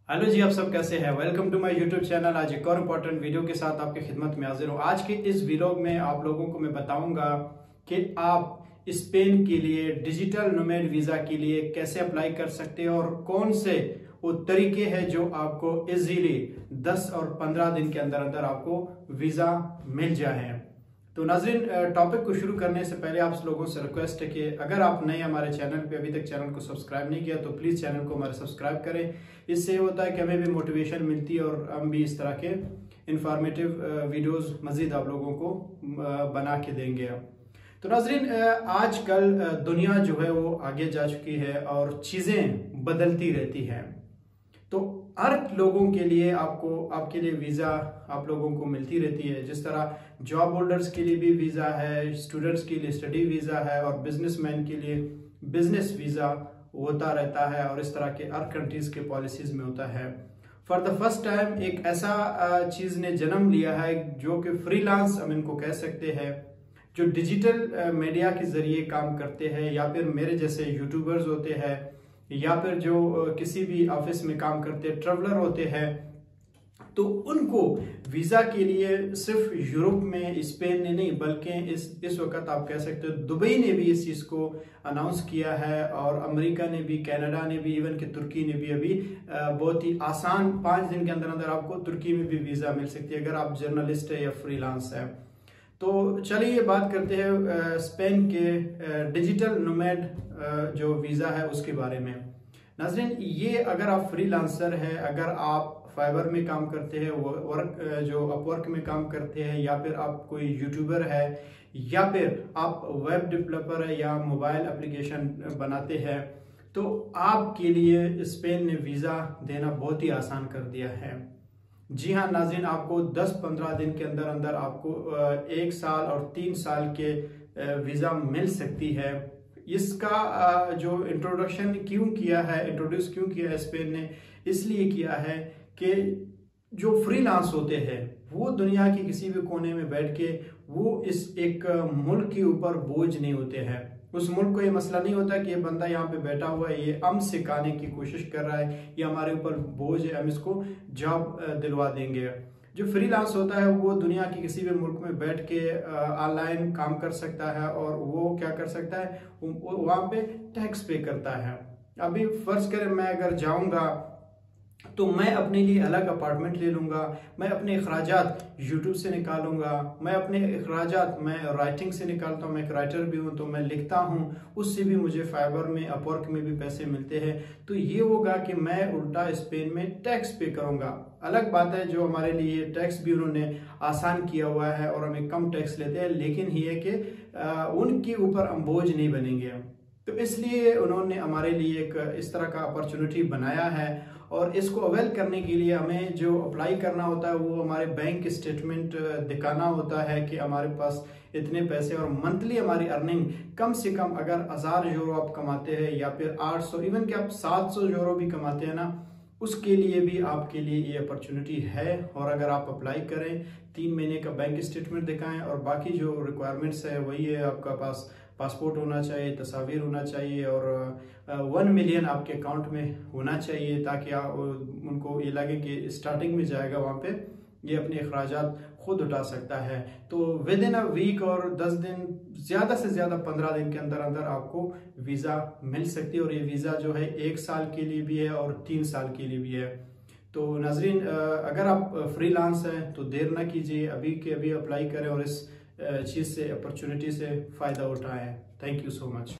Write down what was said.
Hello जी, आप सब कैसे हैं। Welcome to my YouTube channel. आज एक और इम्पोर्टेंट वीडियो के साथ आपकी खिदमत में हाजिर हूँ। आज के इस वीडियो में आप लोगों को मैं बताऊंगा कि आप स्पेन के लिए डिजिटल नोमैड वीजा के लिए कैसे अप्लाई कर सकते हैं और कौन से वो तरीके हैं जो आपको इजीली 10 और 15 दिन के अंदर अंदर आपको वीजा मिल जाए। तो नाज़रीन, टॉपिक को शुरू करने से पहले आप लोगों से रिक्वेस्ट है कि अगर आप नए हमारे चैनल पे अभी तक चैनल को सब्सक्राइब नहीं किया तो प्लीज़ चैनल को हमारे सब्सक्राइब करें। इससे ये होता है कि हमें भी मोटिवेशन मिलती है और हम भी इस तरह के इंफॉर्मेटिव वीडियोस मज़ीद आप लोगों को बना के देंगे। तो नाज़रीन, आजकल दुनिया जो है वो आगे जा चुकी है और चीज़ें बदलती रहती हैं। तो हर लोगों के लिए आपके लिए वीज़ा आप लोगों को मिलती रहती है। जिस तरह जॉब होल्डर्स के लिए भी वीज़ा है, स्टूडेंट्स के लिए स्टडी वीज़ा है और बिजनेसमैन के लिए बिजनेस वीज़ा होता रहता है और इस तरह के हर कंट्रीज के पॉलिसीज में होता है। फॉर द फर्स्ट टाइम एक ऐसा चीज़ ने जन्म लिया है जो कि फ्रीलांस हम इनको कह सकते हैं, जो डिजिटल मीडिया के जरिए काम करते हैं या फिर मेरे जैसे यूट्यूबर्स होते हैं या फिर जो किसी भी ऑफिस में काम करते हैं, ट्रेवलर होते हैं। तो उनको वीजा के लिए सिर्फ यूरोप में, स्पेन ने नहीं बल्कि इस वक्त आप कह सकते हो दुबई ने भी इस चीज को अनाउंस किया है और अमेरिका ने भी, कनाडा ने भी, इवन कि तुर्की ने भी अभी बहुत ही आसान 5 दिन के अंदर अंदर आपको तुर्की में भी वीजा मिल सकती है अगर आप जर्नलिस्ट है या फ्रीलांस है। तो चलिए बात करते हैं स्पेन के डिजिटल नोमैड जो वीजा है उसके बारे में। नाज़रीन, ये अगर आप फ्रीलांसर है, अगर आप फाइवर में काम करते हैं, जो अपवर्क में काम करते हैं, या फिर आप कोई यूट्यूबर है, या फिर आप वेब डेवलपर है या मोबाइल एप्लीकेशन बनाते हैं, तो आपके लिए स्पेन ने वीज़ा देना बहुत ही आसान कर दिया है। जी हाँ नाज़रीन, आपको 10-15 दिन के अंदर अंदर आपको 1 साल और 3 साल के वीज़ा मिल सकती है। इसका जो इंट्रोड्यूस क्यों किया है स्पेन ने, इसलिए किया है कि जो फ्रीलांस होते हैं वो दुनिया के किसी भी कोने में बैठ के वो इस एक मुल्क के ऊपर बोझ नहीं होते हैं। उस मुल्क को ये मसला नहीं होता कि ये बंदा यहाँ पे बैठा हुआ है, ये हम सिखाने की कोशिश कर रहा है, ये हमारे ऊपर बोझ है, हम इसको जॉब दिलवा देंगे। जो फ्रीलांस होता है वो दुनिया के किसी भी मुल्क में बैठ के ऑनलाइन काम कर सकता है और वो क्या कर सकता है, वहाँ पे टैक्स पे करता है। अभी फर्ज करें मैं अगर जाऊंगा तो मैं अपने लिए अलग अपार्टमेंट ले लूंगा, मैं अपने अखराजात यूट्यूब से निकालूंगा, मैं अपने अखराजात मैं राइटिंग से निकालता हूँ, मैं एक राइटर भी हूँ तो मैं लिखता हूँ, उससे भी मुझे फाइबर में, अपवर्क में भी पैसे मिलते हैं। तो ये होगा कि मैं उल्टा स्पेन में टैक्स पे करूंगा। अलग बात है जो हमारे लिए टैक्स भी उन्होंने आसान किया हुआ है और हमें कम टैक्स लेते हैं, लेकिन ये है कि उनके ऊपर हम बोझ नहीं बनेंगे। तो इसलिए उन्होंने हमारे लिए एक इस तरह का अपॉर्चुनिटी बनाया है और इसको अवेल करने के लिए हमें जो अप्लाई करना होता है वो हमारे बैंक स्टेटमेंट दिखाना होता है कि हमारे पास इतने पैसे और मंथली हमारी अर्निंग कम से कम अगर 1000 यूरो आप कमाते हैं या फिर 800, इवन कि आप 700 यूरो भी कमाते हैं ना, उसके लिए भी आपके लिए ये अपॉर्चुनिटी है। और अगर आप अप्लाई करें, 3 महीने का बैंक स्टेटमेंट दिखाएं और बाकी जो रिक्वायरमेंट्स है वही है, आपका पास पासपोर्ट होना चाहिए, तस्वीर होना चाहिए और 1 मिलियन आपके अकाउंट में होना चाहिए ताकि उनको ये लगे कि स्टार्टिंग में जाएगा वहाँ पे ये अपने अखराजात खुद उठा सकता है। तो विद इन अ वीक और 10 दिन, ज़्यादा से ज़्यादा 15 दिन के अंदर अंदर आपको वीज़ा मिल सकती है और ये वीज़ा जो है 1 साल के लिए भी है और 3 साल के लिए भी है। तो नाज़रीन, अगर आप फ्रीलांस हैं तो देर ना कीजिए, अभी के अभी अप्लाई करें और इस चीज़ से, अपॉर्चुनिटी से फ़ायदा उठाएं। Thank you so much.